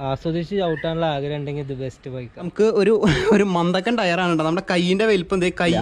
ആസ്വദിച്ച് ചവിട്ടാനുള്ള ആഗ്രഹം ഉണ്ടെങ്കിൽ ഇത് ബെസ്റ്റ് ബൈക്ക്. നമുക്ക് ഒരു മന്ദക്കൻ ടയറാണ് കേട്ടോ. നമ്മുടെ കൈയിൻ്റെ വലിപ്പം കൈ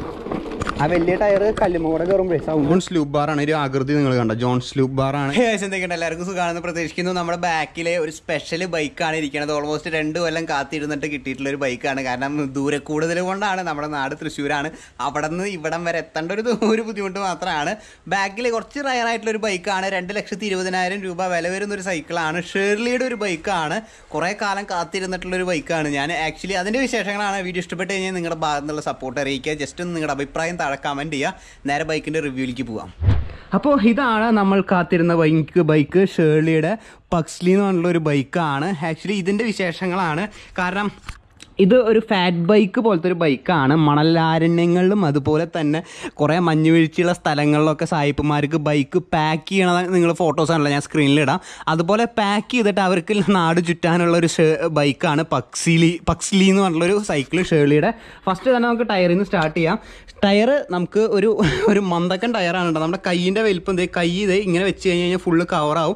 ആ വലിയ ടയർ കല്ലുമോടെ കയറുമ്പോൾ ജോൺ സ്ലൂപ്പ് ബാറാണ്. ഒരു ആകൃതി നിങ്ങൾ കണ്ടോ, ജോൺ സ്ലൂപ്പ് ബാറാണ്. എന്തൊക്കെയുണ്ട്, എല്ലാവർക്കും സുഖമാണെന്ന് പ്രതീക്ഷിക്കുന്നു. നമ്മുടെ ബാക്കിലെ ഒരു സ്പെഷ്യൽ ബൈക്കാണ് ഇരിക്കുന്നത്. ഓൾമോസ്റ്റ് 2 കൊല്ലം കാത്തിരുന്നിട്ട് കിട്ടിയിട്ടുള്ള ഒരു ബൈക്കാണ്. കാരണം ദൂരെ കൂടുതൽ കൊണ്ടാണ്. നമ്മുടെ നാട് തൃശ്ശൂരാണ്. അവിടെ നിന്ന് ഇവിടം വരെ എത്തേണ്ട ഒരു ബുദ്ധിമുട്ട് മാത്രമാണ്. ബാക്കിൽ കുറച്ച് റയറായിട്ടുള്ളൊരു ബൈക്കാണ്. 2,20,000 രൂപ വില വരുന്നൊരു സൈക്കിളാണ്. ഷേർലിയുടെ ഒരു ബൈക്കാണ്. കുറേ കാലം കാത്തിരുന്നിട്ടുള്ളൊരു ബൈക്കാണ്. ഞാൻ ആക്ച്വലി അതിൻ്റെ വിശേഷങ്ങളാണ്. വീഡിയോ ഇഷ്ടപ്പെട്ട് കഴിഞ്ഞാൽ നിങ്ങളുടെ ഭാഗത്തു നിന്നുള്ള സപ്പോർട്ട് അറിയിക്കുക. ജസ്റ്റ് ഒന്ന് നിങ്ങളുടെ അഭിപ്രായം കമന്റ് ചെയ്യുക. നേരെ ബൈക്കിന്റെ റിവ്യൂയിലേക്ക് പോവാം. അപ്പോൾ ഇതാണ് നമ്മൾ കാത്തിരുന്ന ബൈക്ക് ഷേർലിയുടെ പഗ്സ്ലി എന്ന് പറഞ്ഞുള്ള ഒരു ബൈക്കാണ്. ആക്ച്വലി ഇതിൻ്റെ വിശേഷങ്ങളാണ്. കാരണം ഇത് ഒരു ഫാറ്റ് ബൈക്ക് പോലത്തെ ഒരു ബൈക്കാണ്. മണലാരണ്യങ്ങളിലും അതുപോലെ തന്നെ കുറേ മഞ്ഞ് വീഴ്ചയുള്ള സ്ഥലങ്ങളിലൊക്കെ സായിപ്പന്മാർക്ക് ബൈക്ക് പാക്ക് ചെയ്യണത് നിങ്ങൾ ഫോട്ടോസാണല്ലോ ഞാൻ സ്ക്രീനിലിടാം. അതുപോലെ പാക്ക് ചെയ്തിട്ട് അവർക്ക് നാട് ചുറ്റാനുള്ള ഒരു ബൈക്കാണ് പഗ്സ്ലി എന്ന് പറഞ്ഞുള്ളൊരു സൈക്കിൾ ഷേർലിയുടെ. ഫസ്റ്റ് തന്നെ നമുക്ക് ടയറിൽ നിന്ന് സ്റ്റാർട്ട് ചെയ്യാം. ടയർ നമുക്ക് ഒരു മന്ദക്കൻ ടയറാണ് കേട്ടോ. നമ്മുടെ കൈയിൻ്റെ വലിപ്പം കൈ ഇങ്ങനെ വെച്ച് കഴിഞ്ഞാൽ ഫുള്ള് കവറാവും.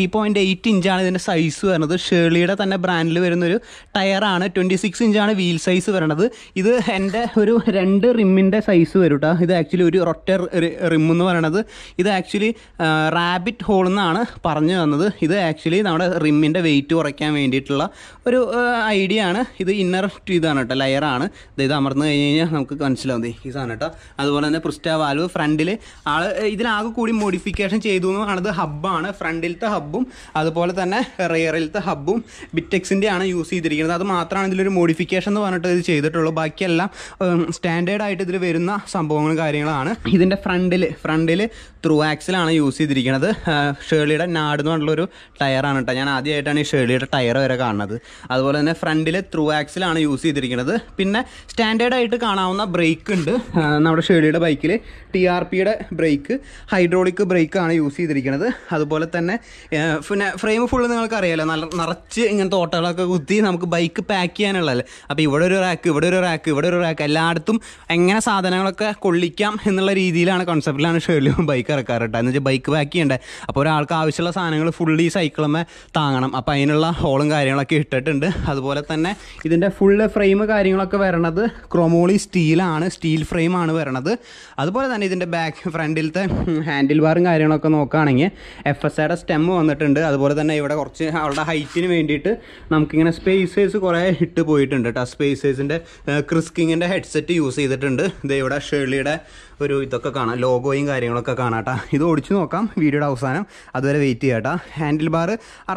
3.8 ഇഞ്ചാണ് ഇതിൻ്റെ സൈസ് വരുന്നത്. ഷേർലിയുടെ തന്നെ ബ്രാൻഡിൽ വരുന്നൊരു ടയറാണ്. 26 ഇഞ്ചാണ് വീൽ സൈസ് വരണത്. ഇത് എൻ്റെ ഒരു 2 റിമ്മിൻ്റെ സൈസ് വരും കേട്ടോ. ഇത് ആക്ച്വലി ഒരു ഒറ്റ റിം എന്ന് പറയണത്. ഇത് ആക്ച്വലി റാബിറ്റ് ഹോൾ എന്നാണ് പറഞ്ഞു തന്നത്. ഇത് ആക്ച്വലി നമ്മുടെ റിമ്മിൻ്റെ വെയിറ്റ് കുറയ്ക്കാൻ വേണ്ടിയിട്ടുള്ള ഒരു ഐഡിയ ആണ്. ഇത് ഇന്നർ ഇതാണ് കേട്ടോ, ലെയറാണ്. ഇത് അമർന്ന് കഴിഞ്ഞ് കഴിഞ്ഞാൽ നമുക്ക് മനസ്സിലാവും ഈ സാധനം കേട്ടോ. അതുപോലെ തന്നെ പ്രിസ്റ്റ വാൽവ് ഫ്രണ്ടിൽ ഇതിലാകെ കൂടി മോഡിഫിക്കേഷൻ ചെയ്തു എന്ന് പറയുന്നത് ഹബ്ബാണ്. ഫ്രണ്ടിലത്തെ ഹബ്ബും അതുപോലെ തന്നെ റിയറിലത്തെ ഹബ്ബും ബിറ്റെക്സിൻ്റെ ആണ് യൂസ് ചെയ്തിരിക്കുന്നത്. അത് മാത്രമാണ് ഇതിലൊരു മോഡിഫിക്കേഷൻ എന്ന് പറഞ്ഞിട്ട് ഇത് ചെയ്തിട്ടുള്ളൂ. ബാക്കിയെല്ലാം സ്റ്റാൻഡേർഡായിട്ട് ഇതിൽ വരുന്ന സംഭവങ്ങളും കാര്യങ്ങളാണ്. ഇതിൻ്റെ ഫ്രണ്ടിൽ ത്രൂ ആക്സിലാണ് യൂസ് ചെയ്തിരിക്കുന്നത്. ഷേർലിയുടെ നാട് എന്ന് പറഞ്ഞുള്ളൊരു ടയറാണ് കേട്ടോ. ഞാൻ ആദ്യമായിട്ടാണ് ഈ ഷേർലിയുടെ ടയർ വരെ കാണുന്നത്. അതുപോലെ തന്നെ ഫ്രണ്ടിൽ ത്രൂ ആക്സിലാണ് യൂസ് ചെയ്തിരിക്കുന്നത്. പിന്നെ സ്റ്റാൻഡേർഡായിട്ട് കാണാവുന്ന ബ്രേക്ക് ഉണ്ട് നമ്മുടെ ഷേർലിയുടെ ബൈക്കിൽ. TRPയുടെ ബ്രേക്ക്, ഹൈഡ്രോളിക് ബ്രേക്കാണ് യൂസ് ചെയ്തിരിക്കുന്നത്. അതുപോലെ തന്നെ പിന്നെ ഫ്രെയിം ഫുള്ള് നിങ്ങൾക്ക് അറിയാമല്ലോ, നിറച്ച് ഇങ്ങനത്തെ ഓട്ടകളൊക്കെ കുത്തി നമുക്ക് ബൈക്ക് പാക്ക് ചെയ്യാനുള്ളതല്ലേ. അപ്പോൾ ഇവിടെ ഒരു റാക്ക് എല്ലായിടത്തും എങ്ങനെ സാധനങ്ങളൊക്കെ കൊള്ളിക്കാം എന്നുള്ള രീതിയിലാണ് കോൺസെപ്റ്റിലാണ് ഷേർലി ബൈക്ക് ഇറക്കാറ് കേട്ടോ. എന്ന് വെച്ചാൽ ബൈക്ക് പാക്ക് ചെയ്യണ്ടേ. അപ്പോൾ ഒരാൾക്ക് ആവശ്യമുള്ള സാധനങ്ങൾ ഫുള്ള് ഈ സൈക്കിളുമേ താങ്ങണം. അപ്പോൾ അതിനുള്ള ഹോളും കാര്യങ്ങളൊക്കെ ഇട്ടിട്ടുണ്ട്. അതുപോലെ തന്നെ ഇതിൻ്റെ ഫുള്ള് ഫ്രെയിം കാര്യങ്ങളൊക്കെ വരണത് ക്രോമോളി സ്റ്റീലാണ്, സ്റ്റീൽ ഫ്രെയിമാണ് വരണത്. അതുപോലെ തന്നെ ഇതിൻ്റെ ഫ്രണ്ടിലത്തെ ഹാൻഡിൽ ബാറും കാര്യങ്ങളൊക്കെ നോക്കുകയാണെങ്കിൽ FSIയുടെ സ്റ്റെം വന്നിട്ടുണ്ട്. അതുപോലെ തന്നെ ഇവിടെ കുറച്ച് അവളുടെ ഹൈറ്റിന് വേണ്ടിയിട്ട് നമുക്കിങ്ങനെ സ്പേസേഴ്സ് കുറേ ഇട്ട് പോയിട്ടുണ്ട് കേട്ടോ. സ്പേസേഴ്സിൻ്റെ ക്രിസ്കിങ്ങിൻ്റെ ഹെഡ്സെറ്റ് യൂസ് ചെയ്തിട്ടുണ്ട്. ഇവിടെ ഷേർലിയുടെ ഒരു ഇതൊക്കെ കാണാം, ലോഗോയും കാര്യങ്ങളൊക്കെ കാണാം കേട്ടോ. ഇത് ഓടിച്ചു നോക്കാം വീഡിയോയുടെ അവസാനം, അതുവരെ വെയിറ്റ് ചെയ്യാം കേട്ടോ. ഹാൻഡിൽ ബാർ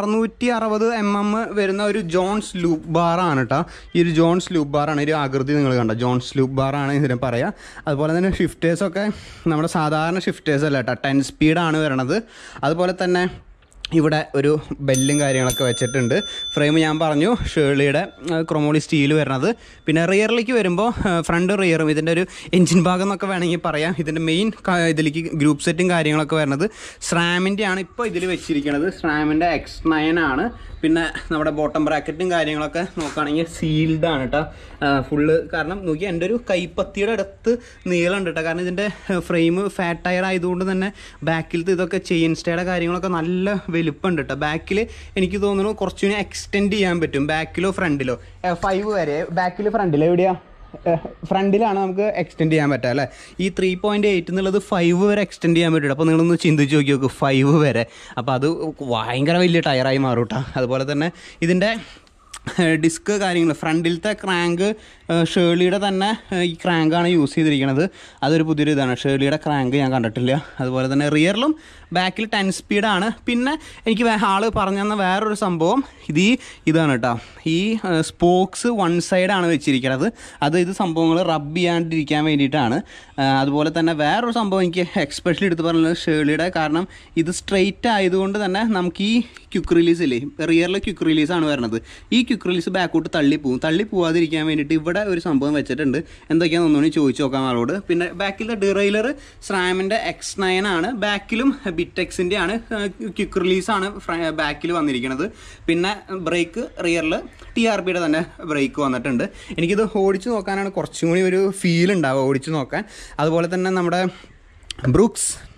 660 mm വരുന്ന ഒരു ജോൺസ് ലൂപ്പ് ബാറാണ് കേട്ടോ. ഈ ഒരു ജോൺസ് ലൂപ്പ് ബാറാണ്. ഒരു ആകൃതി നിങ്ങൾ കണ്ടോ, ജോൺസ് ലൂപ്പ് ബാറാണ് ഇതിനെ പറയാം. അതുപോലെ തന്നെ ഷിഫ്റ്റേഴ്സൊക്കെ നമ്മുടെ സാധാരണ ഷിഫ്റ്റേഴ്സ് അല്ല കേട്ടോ, 10 സ്പീഡാണ് വരണത്. അതുപോലെ തന്നെ ഇവിടെ ഒരു ബെല്ലും കാര്യങ്ങളൊക്കെ വെച്ചിട്ടുണ്ട്. ഫ്രെയിം ഞാൻ പറഞ്ഞു ഷേർലിയുടെ ക്രോമോളി സ്റ്റീൽ വരുന്നത്. പിന്നെ റിയറിലേക്ക് വരുമ്പോൾ ഫ്രണ്ട് റിയറും ഇതിൻ്റെ ഒരു എൻജിൻ ഭാഗം എന്നൊക്കെ വേണമെങ്കിൽ പറയാം. ഇതിൻ്റെ മെയിൻ ഇതിലേക്ക് ഗ്രൂപ്പ് സെറ്റും കാര്യങ്ങളൊക്കെ വരുന്നത് സ്രാമിൻ്റെ ആണ് ഇപ്പോൾ ഇതിൽ വെച്ചിരിക്കുന്നത്. സ്രാമിൻ്റെ X9 ആണ്. പിന്നെ നമ്മുടെ ബോട്ടം ബ്രാക്കറ്റും കാര്യങ്ങളൊക്കെ നോക്കുകയാണെങ്കിൽ സീൽഡാണ് കേട്ടോ ഫുള്ള്. കാരണം നോക്കി എൻ്റെ ഒരു കൈപ്പത്തിയുടെ അടുത്ത് നീളമുണ്ട് കേട്ടോ. കാരണം ഇതിൻ്റെ ഫ്രെയിം ഫാറ്റ് ടയർ ആയതുകൊണ്ട് തന്നെ ബാക്കിലത്തെ ഇതൊക്കെ ചെയിൻ സ്റ്റേയുടെ കാര്യങ്ങളൊക്കെ നല്ല വലിപ്പമുണ്ട് കേട്ടോ. ബാക്കിൽ എനിക്ക് തോന്നുന്നു കുറച്ചുകൂടി എക്സ്റ്റെൻഡ് ചെയ്യാൻ പറ്റും. ബാക്കിലോ ഫ്രണ്ടിലോ 5 വരെ. ഫ്രണ്ടിലോ എവിടെയാണ്? ഫ്രണ്ടിലാണ് നമുക്ക് എക്സ്റ്റെൻഡ് ചെയ്യാൻ പറ്റുക അല്ലേ. ഈ 3.8 എന്നുള്ളത് 5 വരെ എക്സ്റ്റെൻഡ് ചെയ്യാൻ പറ്റും. അപ്പോൾ നിങ്ങളൊന്ന് ചിന്തിച്ച് നോക്കി 5 വരെ. അപ്പോൾ അത് ഭയങ്കര വലിയ ടയറായി മാറും കേട്ടോ. അതുപോലെ തന്നെ ഇതിൻ്റെ ഡിസ്ക് കാര്യങ്ങൾ, ഫ്രണ്ടിലത്തെ ക്രാങ്ക് ഷേർലിയുടെ തന്നെ ഈ ക്രാങ്കാണ് യൂസ് ചെയ്തിരിക്കുന്നത്. അതൊരു പുതിയൊരു ഇതാണ്. ഷേർലിയുടെ ക്രാങ്ക് ഞാൻ കണ്ടിട്ടില്ല. അതുപോലെ തന്നെ റിയറിലും ബാക്കിൽ 10 സ്പീഡാണ്. പിന്നെ എനിക്ക് ആൾ പറഞ്ഞു തന്ന വേറൊരു സംഭവം ഇതാണ് കേട്ടോ. ഈ സ്പോക്സ് 1 സൈഡാണ് വെച്ചിരിക്കുന്നത്. ഇത് സംഭവങ്ങൾ റബ്ബ് ചെയ്യാണ്ടിരിക്കാൻ വേണ്ടിയിട്ടാണ്. അതുപോലെ തന്നെ വേറൊരു സംഭവം എനിക്ക് എക്സ്പെഷ്യലി എടുത്ത് പറഞ്ഞത് ഷേർലിയുടെ, കാരണം ഇത് സ്ട്രെയിറ്റ് ആയതുകൊണ്ട് തന്നെ നമുക്ക് ഈ ക്വിക്ക് റിലീസ് ഇല്ലേ, റിയറിൽ ക്വിക്ക് റിലീസാണ് വരുന്നത്. ഈ ക്വിക്ക് റിലീസ് ബാക്കോട്ട് തള്ളി പോവാതിരിക്കാൻ വേണ്ടിയിട്ട് ഇവിടെ ഒരു സംഭവം വെച്ചിട്ടുണ്ട്. എന്തൊക്കെയാണെന്ന് ഒന്നുകൂടി ചോദിച്ചു നോക്കാം ആളോട്. പിന്നെ ബാക്കിലെ ഡിറൈലർ സ്രാമിൻ്റെ X9 ആണ്. ബാക്കിലും ബിറ്റെക്സിൻ്റെ ആണ്. ക്വിക്ക് റിലീസാണ് ബാക്കിൽ വന്നിരിക്കുന്നത്. പിന്നെ ബ്രേക്ക് റിയറിൽ TRPയുടെ തന്നെ ബ്രേക്ക് വന്നിട്ടുണ്ട്. എനിക്കിത് ഓടിച്ചു നോക്കാനാണ് കുറച്ചും കൂടി ഒരു ഫീൽ ഉണ്ടാവുക ഓടിച്ചു നോക്കാൻ. അതുപോലെ തന്നെ നമ്മുടെ ബ്രൂക്സ്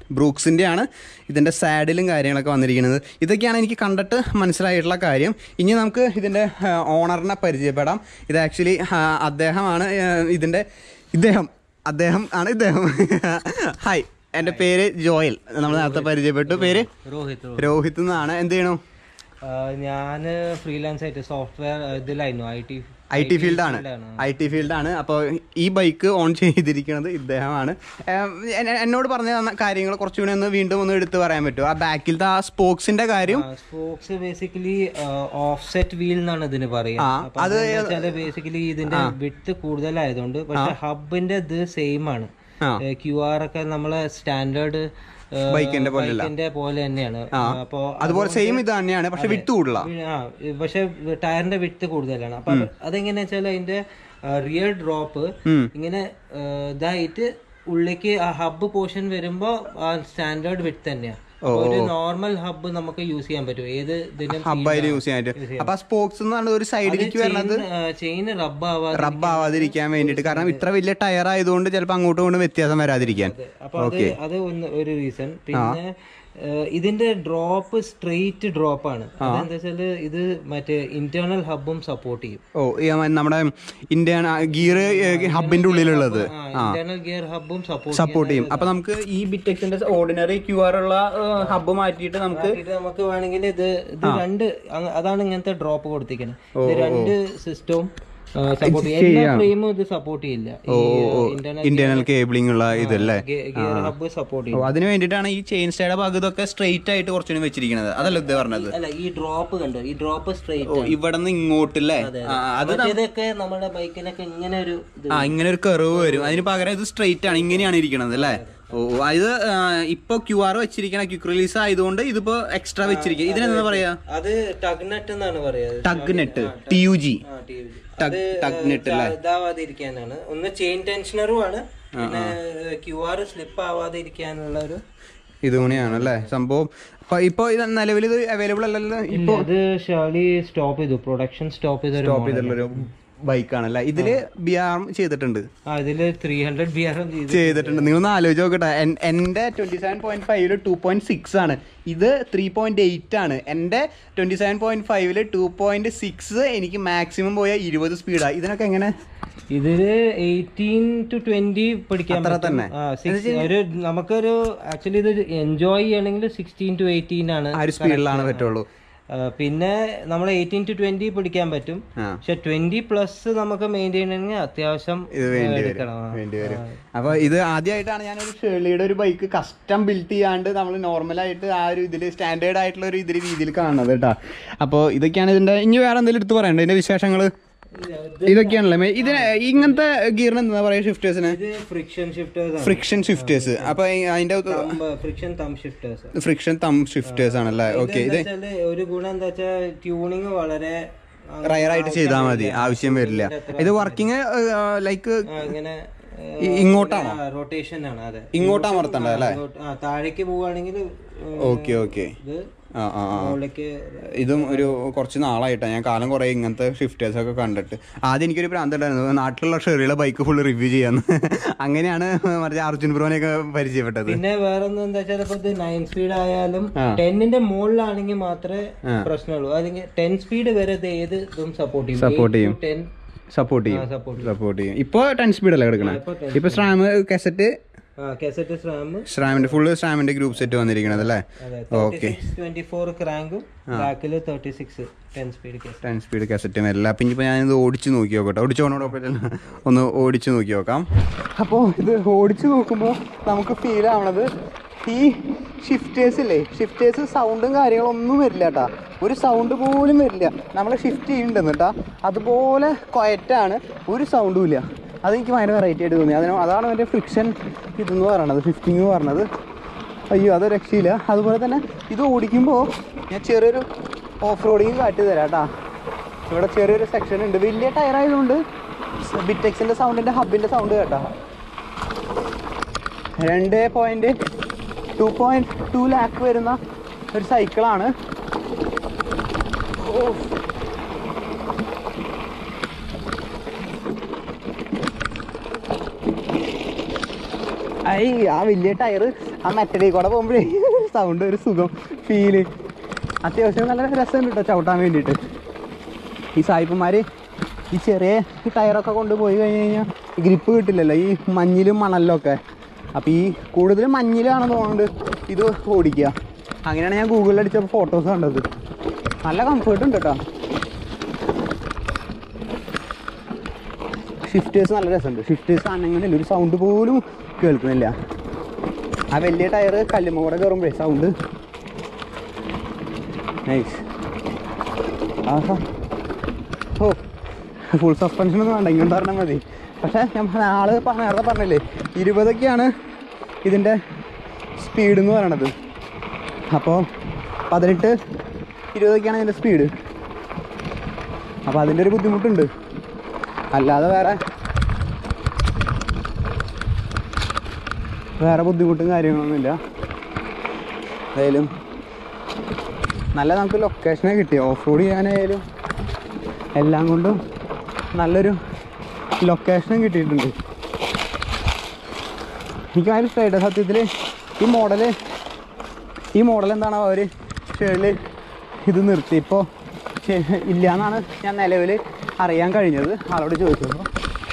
ബ്രൂക്സിൻ്റെ ആണ് ഇതിൻ്റെ സാഡിലും കാര്യങ്ങളൊക്കെ വന്നിരിക്കുന്നത്. ഇതൊക്കെയാണ് എനിക്ക് കണ്ടിട്ട് മനസ്സിലായിട്ടുള്ള കാര്യം. ഇനി നമുക്ക് ഇതിൻ്റെ ഓണറിനെ പരിചയപ്പെടാം. ഇത് ആക്ച്വലി അദ്ദേഹമാണ് ഇദ്ദേഹം ഹായ്, എൻ്റെ പേര് ജോയൽ. നമ്മൾ നേരത്തെ പരിചയപ്പെട്ടു. പേര് രോഹിത് എന്നാണ്. എന്ത് ചെയ്യണു? ഞാൻ ഫ്രീലാൻസ് ആയിട്ട് സോഫ്റ്റ്വെയർ ഇതിലായിരുന്നു, ഐ ടി ഫീൽഡാണ്. അപ്പോൾ ഈ ബൈക്ക് ഓൺ ചെയ്തിരിക്കുന്നത് ഇദ്ദേഹമാണ്. എന്നോട് പറഞ്ഞ കാര്യങ്ങൾ കുറച്ചുകൂടി വീണ്ടും ഒന്ന് എടുത്ത് പറയാൻ പറ്റുമോ? ആ ബാക്കിലത്തെ ആ സ്പോക്സിന്റെ കാര്യം. സ്പോക്സ് ബേസിക്കലി ഓഫ്സെറ്റ് വീൽ എന്നാണ് ഇതിന് പറയുക. അത് ബേസിക്കലി ഇതിന്റെ വിഡ്ത്ത് കൂടുതലായതുകൊണ്ട്, പക്ഷെ ഹബിന്റെ ഇത് സെയിം ആണ്. QR ഒക്കെ നമ്മളെ സ്റ്റാൻഡേർഡ് ബൈക്കിന്റെ പോലെ തന്നെയാണ്. അപ്പൊ അതുപോലെ സെയിം ഇത് തന്നെയാണ്, പക്ഷെ വിഡ്ത്ത് കൂടുതലാ. പക്ഷെ ടയറിന്റെ വിഡ്ത്ത് കൂടുതലാണ്. അപ്പൊ അതെങ്ങനെയാ വെച്ചാൽ അതിന്റെ റിയർ ഡ്രോപ്പ് ഇങ്ങനെ ഇതായിട്ട് ഉള്ളിലേക്ക് ആ ഹബ്ബ് പോർഷൻ വരുമ്പോ ആ സ്റ്റാൻഡേർഡ് വിഡ്ത്ത് തന്നെയാ. ഒരു നോർമൽ ഹബ്ബ് നമുക്ക് യൂസ് ചെയ്യാൻ പറ്റും, ഏത് ഹബ്ബായിട്ട് യൂസ് ചെയ്യാൻ പറ്റും. അപ്പൊ സ്പോക്സ് ഒരു സൈഡിലേക്ക് വരുന്നത് ചെയിൻ റബ്ബ് ആവാതിരിക്കാൻ വേണ്ടിട്ട്. കാരണം ഇത്ര വലിയ ടയർ ആയതുകൊണ്ട് ചിലപ്പോൾ അങ്ങോട്ടും ഇങ്ങോട്ടും വ്യത്യാസം വരാതിരിക്കാൻ. അപ്പൊ അത് ഒരു റീസൺ. പിന്നെ ഇതിന്റെ ഡ്രോപ്പ് സ്ട്രെയിറ്റ് ഡ്രോപ്പ് ആണ്. അതെന്താ വെച്ചാല് ഇത് മറ്റേ ഇന്റേണൽ ഹബ്ബും സപ്പോർട്ട് ചെയ്യും. നമ്മുടെ ഇന്ത്യൻ ഗിയർ ഹബിന്റെ ഉള്ളിലുള്ളത് ഇന്റേണൽ ഗിയർ ഹബ്ബും സപ്പോർട്ട് ചെയ്യും. അപ്പൊ നമുക്ക് ഈ ബിറ്റെക്സിന്റെ ഓർഡിനറി QR ഉള്ള ഹബ്ബ് മാറ്റിയിട്ട് നമുക്ക് വേണമെങ്കിൽ ഇത് രണ്ട്, അതാണ് ഇങ്ങനത്തെ ഡ്രോപ്പ് കൊടുത്തിരിക്കുന്നത്. ഇത് രണ്ട് സിസ്റ്റവും ഇന്റേണൽ കേബിളിംഗ് ഉള്ള ഇതല്ലേ. അതിന് വേണ്ടിട്ടാണ് ഈ ചെയിൻ സ്റ്റേയുടെ ഭാഗത്തൊക്കെ സ്ട്രെയിറ്റ് ആയിട്ട് കുറച്ചുകൂടി വെച്ചിരിക്കുന്നത്. അതല്ല ഇത് പറഞ്ഞത്. ഈ ഡ്രോപ്പ് കണ്ടോ, ഈ ഡ്രോപ്പ് സ്ട്രെയിറ്റ് ഇവിടെ നിന്ന് ഇങ്ങോട്ടല്ലേ. ഇതൊക്കെ നമ്മുടെ ബൈക്കിനൊക്കെ ഇങ്ങനെ ഒരു കർവ് വരും. അതിന് പകരം ഇത് സ്ട്രെയിറ്റ് ആണ്, ഇങ്ങനെയാണ് ഇരിക്കുന്നത് അല്ലേ. ഇത് ഇപ്പൊ QR വെച്ചിരിക്കണ ക്വിക്ക് റിലീസ് ആയതുകൊണ്ട് ഇതിപ്പോ എക്സ്ട്രാ വെച്ചിരിക്കുക. ഇതിനെന്താ പറയാ? അത് ടഗ് നെറ്റ് എന്നാണ് പറയാ. Tug net, TUG. ഇതാവാതിരിക്കാനാണ്. ഒന്ന് ചെയിൻ ടെൻഷനറും ആണ്, പിന്നെ QR സ്ലിപ്പ് ആവാതിരിക്കാനുള്ള ഒരു ഇതുകൂടിയാണ് അല്ലേ സംഭവം. ഇപ്പൊ ഇത് നിലവിൽ ഇത് അവൈലബിൾ അല്ലല്ലോ. ഇപ്പൊ ഇത് ഷാലി സ്റ്റോപ്പ് ചെയ്തു, പ്രൊഡക്ഷൻ സ്റ്റോപ്പ് ചെയ്തിട്ടുള്ളൊരു ബൈക്കാണല്ലേ. ഇതില് BR ചെയ്തിട്ടുണ്ട്. ഇതില് 300 BR ചെയ്തിട്ടുണ്ട്. നിങ്ങളൊന്ന് ആലോചിച്ച് നോക്കട്ടെ. എന്റെ 27.5 2.6 ആണ്, ഇത് 3.8 ആണ്. എന്റെ 27.5 2.6 എനിക്ക് മാക്സിമം പോയ 20 സ്പീഡാണ്. ഇതിനൊക്കെ എങ്ങനെ? ഇതില് 18 to 20 പഠിക്കാൻ തന്നെ. നമുക്കൊരു ആക്ച്വലി ഇത് എൻജോയ് ചെയ്യണമെങ്കിൽ 16 to 18 ആണ് ആ ഒരു സ്പീഡിലാണ് പറ്റുള്ളൂ. പിന്നെ നമ്മൾ 18 to 20 പിടിക്കാൻ പറ്റും. പക്ഷെ 20+ നമുക്ക് മെയിൻറ്റെയിൻ ചെയ്യണമെങ്കിൽ അത്യാവശ്യം വേണ്ടിവരും. അപ്പൊ ഇത് ആദ്യമായിട്ടാണ് ഞാനൊരു ഷേർലിയുടെ ഒരു ബൈക്ക് കസ്റ്റം ബിൽഡ് ചെയ്യാണ്ട് നമ്മൾ നോർമലായിട്ട് ആ ഒരു ഇതിൽ സ്റ്റാൻഡേർഡ് ആയിട്ടുള്ള ഒരു രീതിയിൽ കാണുന്നത് കേട്ടോ. അപ്പോൾ ഇതൊക്കെയാണ് ഇതിന്റെ. ഇനി വേറെ എന്തെങ്കിലും എടുത്ത് പറയണ്ടേ ഇതിന്റെ വിശേഷങ്ങൾ? ഇതൊക്കെയാണല്ലേ ഇതിന്. ഇങ്ങനത്തെ ഗിയറിന് എന്താ പറയാ? ഷിഫ്റ്റേഴ്സിന് ഫ്രിക്ഷൻ ഷിഫ്റ്റേഴ്സ്. അപ്പൊ അതിന്റെ ഫ്രിക്ഷൻ തം ഷിഫ്റ്റേഴ്സ് ആണല്ലേ. ഓക്കെ. ഇത് ഒരു ഗുണം എന്താ വെച്ചാൽ ട്യൂണിങ് വളരെ റയറായിട്ട് ചെയ്താൽ മതി, ആവശ്യം വരില്ല. ഇത് വർക്കിംഗ് ലൈക്ക് ഇങ്ങോട്ടാണോ? റൊട്ടേഷൻ ആണ്. അതെ, ഇങ്ങോട്ടാ അമർത്തണ്ടേ അല്ലേ? താഴേക്ക് പോവുകയാണെങ്കിൽ. ഓക്കെ. ഇതും ഒരു കുറച്ച് നാളായിട്ടാണ് ഞാൻ കാലം കുറെ ഇങ്ങനത്തെ ഷിഫ്റ്റേഴ്സ് ഒക്കെ കണ്ടിട്ട്. ആദ്യം എനിക്കൊരു ഭ്രാന്ത് ഉണ്ടായിരുന്നു നാട്ടിലുള്ള ഷെറിയുടെ ബൈക്ക് ഫുള്ള് റിവ്യൂ ചെയ്യാന്ന്. അങ്ങനെയാണ് മറ്റേ അർജുൻ ബ്രോനെയൊക്കെ പരിചയപ്പെട്ടത്. പിന്നെ വേറെ ഒന്നും എന്താ വെച്ചാൽ ഇപ്പൊ 9 സ്പീഡ് ആയാലും 10ന്റെ മുകളിലാണെങ്കിൽ മാത്രമേ പ്രശ്നമുള്ളൂ. അല്ലെങ്കിൽ 10 സ്പീഡ് വരെ ഏത് ഇതും സപ്പോർട്ട് ചെയ്യും. ഇപ്പൊ 10 സ്പീഡ് അല്ലേ കിടക്കണേ. ഇപ്പൊ സ്ട്രാം കാസറ്റ് സ്ട്രാമിന്റെ ഫുള്ള് സ്ട്രാമിന്റെ ഗ്രൂപ്പ് സെറ്റ് വന്നിരിക്കണത് അല്ലേ. ഓക്കെ. 24 ക്രാങ്കും ബാക്കിൽ 36 10 സ്പീഡ് കാസറ്റും വരില്ല. അപ്പം ഇനിയിപ്പോൾ ഞാനിത് ഓടിച്ച് നോക്കി നോക്കട്ടെ. ഒന്ന് ഓടിച്ച് നോക്കി നോക്കാം. അപ്പോൾ ഇത് ഓടിച്ച് നോക്കുമ്പോൾ നമുക്ക് ഫീൽ ആവണത് ഈ ഷിഫ്റ്റേഴ്സ് സൗണ്ടും കാര്യങ്ങളൊന്നും വരില്ല കേട്ടോ. ഒരു സൗണ്ട് പോലും വരില്ല. നമ്മൾ ഷിഫ്റ്റ് ചെയ്യുന്നുണ്ടെന്ന് കേട്ടോ, അതുപോലെ ക്വയറ്റാണ്, ഒരു സൗണ്ടും ഇല്ല. അതെനിക്ക് ഭയങ്കര വെറൈറ്റി ആയിട്ട് തോന്നി. അതാണ് എൻ്റെ ഫ്രിക്ഷൻ ഇതെന്ന് പറയണത്, ഷിഫ്റ്റിംഗ് എന്ന് പറഞ്ഞത്. അയ്യോ, അത് രക്ഷയില്ല. അതുപോലെ തന്നെ ഇത് ഓടിക്കുമ്പോൾ ഞാൻ ചെറിയൊരു ഓഫ് റോഡിങ് കാട്ടി തരാം കേട്ടോ. ഇവിടെ ചെറിയൊരു സെക്ഷൻ ഉണ്ട്. വലിയ ടയറായതുകൊണ്ട് ബിറ്റെക്സിൻ്റെ സൗണ്ടിൻ്റെ ഹബിൻ്റെ സൗണ്ട് കേട്ടോ. 2.2 ലാക്ക് വരുന്ന ഒരു സൈക്കിളാണ്. ആ വലിയ ടയർ ആ മെറ്റലിൽ കൂടെ പോകുമ്പോഴേ സൗണ്ട് ഒരു സുഖം ഫീല് അത്യാവശ്യം നല്ല രസമുണ്ട് കേട്ടോ ചവിട്ടാൻ വേണ്ടിയിട്ട്. ഈ സായിപ്പന്മാർ ഈ ചെറിയ ടയറൊക്കെ കൊണ്ടുപോയി കഴിഞ്ഞ് കഴിഞ്ഞാൽ ഗ്രിപ്പ് കിട്ടില്ലല്ലോ ഈ മഞ്ഞിലും മണലിലൊക്കെ. അപ്പോൾ ഈ കൂടുതലും മഞ്ഞിലാണെന്ന് തോന്നുന്നുണ്ട് ഇത് ഓടിക്കുക. അങ്ങനെയാണ് ഞാൻ ഗൂഗിളിൽ അടിച്ചപ്പോൾ ഫോട്ടോസ് കണ്ടത്. നല്ല കംഫേർട്ട് ഉണ്ട് കേട്ടോ. ഷിഫ്റ്റേഴ്സ് നല്ല രസമുണ്ട്. ഷിഫ്റ്റേഴ്സ് ആണെങ്കിലും ഒരു സൗണ്ട് പോലും കേൾക്കുന്നില്ല. ആ വലിയ ടയർ കല്ലുമ്മ കൂടെ കയറുമ്പോഴേ സൗണ്ട് നൈസ്. ആഹാ ഓ ഫുൾ സസ്പെൻഷനൊന്നും വേണ്ട, ഇങ്ങോട്ട് പറഞ്ഞാൽ മതി. പക്ഷേ ഞാൻ നേരത്തെ പറഞ്ഞില്ലേ 20 ഇതിൻ്റെ സ്പീഡ് എന്ന് പറയണത്. അപ്പോൾ 18-20 ഇതിൻ്റെ സ്പീഡ്. അപ്പോൾ അതിൻ്റെ ഒരു ബുദ്ധിമുട്ടുണ്ട്, അല്ലാതെ വേറെ ബുദ്ധിമുട്ടും കാര്യങ്ങളൊന്നുമില്ല. എന്തായാലും നല്ല നമുക്ക് ലൊക്കേഷനെ കിട്ടി. ഓഫ് റോഡ് ചെയ്യാനായാലും എല്ലാം കൊണ്ടും നല്ലൊരു ലൊക്കേഷനും കിട്ടിയിട്ടുണ്ട്. എനിക്ക് ഭയങ്കര ഇഷ്ടമായിട്ട് സത്യത്തിൽ. ഈ മോഡൽ എന്താണോ അവർ ഷേളിൽ ഇത് നിർത്തി ഇപ്പോൾ ഇല്ല എന്നാണ് ഞാൻ നിലവിൽ അറിയാൻ കഴിഞ്ഞത് ആളോട് ചോദിച്ചപ്പോൾ.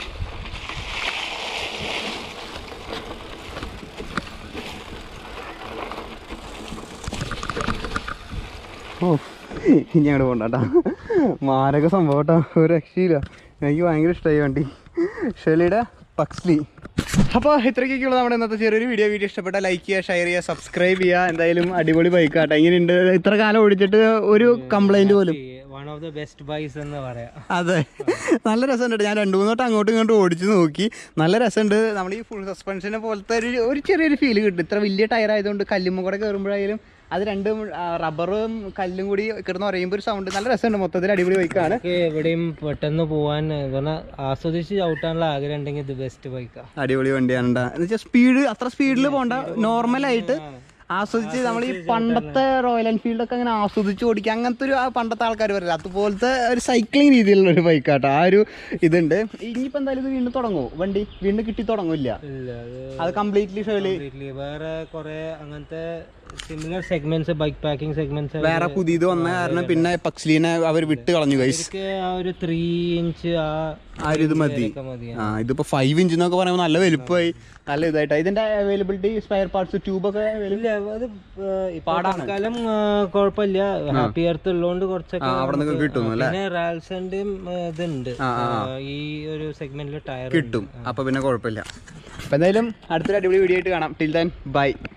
ഓ ഇനി അങ്ങോട്ട് പോകണ്ട കേട്ടോ, മാരക സംഭവം കേട്ടോ, ഒരു രക്ഷയില്ല. എനിക്ക് ഭയങ്കര ഇഷ്ടമായി വണ്ടി, ഷെലിയുടെ പക്സ്ലി. അപ്പോൾ ഇത്രയ്ക്കൊക്കെയുള്ള നമ്മുടെ ഇന്നത്തെ ചെറിയൊരു വീഡിയോ ഇഷ്ടപ്പെട്ടാൽ ലൈക്ക് ചെയ്യുക, ഷെയർ ചെയ്യുക, സബ്സ്ക്രൈബ് ചെയ്യുക. എന്തായാലും അടിപൊളി ബൈക്കാട്ടോ. ഇങ്ങനെയുണ്ട്, ഇത്ര കാലം ഓടിച്ചിട്ട് ഒരു കംപ്ലൈൻറ്റ് പോലും. One of the best bikes എന്ന് പറയാം. അതെ, നല്ല രസമുണ്ട്. ഞാൻ 2-3 വട്ടം അങ്ങോട്ടും ഇങ്ങോട്ടും ഓടിച്ച് നോക്കി, നല്ല രസമുണ്ട്. നമ്മൾ ഈ ഫുൾ സസ്പെൻഷനെ പോലത്തെ ഒരു ചെറിയൊരു ഫീൽ കിട്ടും. ഇത്ര വലിയ ടയർ ആയതുകൊണ്ട് കല്ലുമ്മ കൂടെ കയറുമ്പോഴായാലും അത് രണ്ടും റബ്ബറും കല്ലും കൂടി കിടന്ന് പറയുമ്പോൾ ഒരു സൗണ്ട് നല്ല രസമുണ്ട്. മൊത്തത്തിൽ അടിപൊളി ബൈക്കാണ്. എവിടെയും പെട്ടെന്ന് പോവാൻ ആസ്വദിച്ച് ചവിട്ടാനുള്ള ആഗ്രഹം ഉണ്ടെങ്കിൽ ഇത് ബെസ്റ്റ് ബൈക്കാണ്. അടിപൊളി വണ്ടിയാണ്. എന്ന് വെച്ചാൽ സ്പീഡ് അത്ര സ്പീഡിൽ പോകണ്ട, നോർമലായിട്ട് ആസ്വദിച്ച് നമ്മൾ ഈ പണ്ടത്തെ റോയൽ എൻഫീൽഡ് ഒക്കെ അങ്ങനെ ആസ്വദിച്ച് ഓടിക്കുക, അങ്ങനത്തെ ഒരു പണ്ടത്തെ ആൾക്കാർ പറയില്ല, അതുപോലത്തെ ഒരു സൈക്ലിംഗ് രീതിയിലുള്ള ഒരു ബൈക്കാട്ടോ. ആ ഒരു ഇതുണ്ട്. ഇനിയിപ്പോൾ എന്തായാലും ഇത് വീണ്ടും തുടങ്ങുമോ? വണ്ടി വീണ്ടും കിട്ടി തുടങ്ങില്ല, അത് കംപ്ലീറ്റ്ലി വേറെ കുറെ അങ്ങനത്തെ similar segments, bike packing segments വേറെ പുതിയത് വന്ന കാരണം പിന്നെ പക്സ്ലീനെ അവർ വിട്ട് കളഞ്ഞു ഗൈസ്. ഒരു 3 ഇഞ്ച് ആ ഒരു ഇത് മതി. ഇതിപ്പോ 5 ഇഞ്ച് എന്നൊക്കെ പറയുമ്പോൾ നല്ല വലുപ്പമായി, നല്ല ഇതായിട്ടാ. ഇതിന്റെ അവൈലബിലിറ്റി സ്പെയർ പാർട്സ് ട്യൂബൊക്കെ പാടാക്കാലം കുഴപ്പമില്ല. ഹാപ്പി എർത്ത് ഉള്ളതുകൊണ്ട് കുറച്ചൊക്കെ അവിടെ കിട്ടും. പിന്നെ റാൽസന്റെയും ഇതുണ്ട്, ഈ ഒരു സെഗ്മെന്റിൽ ടയർ കിട്ടും. അപ്പൊ പിന്നെ കുഴപ്പമില്ല. അപ്പൊ എന്തായാലും അടുത്തൊരു അടിപൊളി വീഡിയോ ആയിട്ട് കാണാം. Till then by.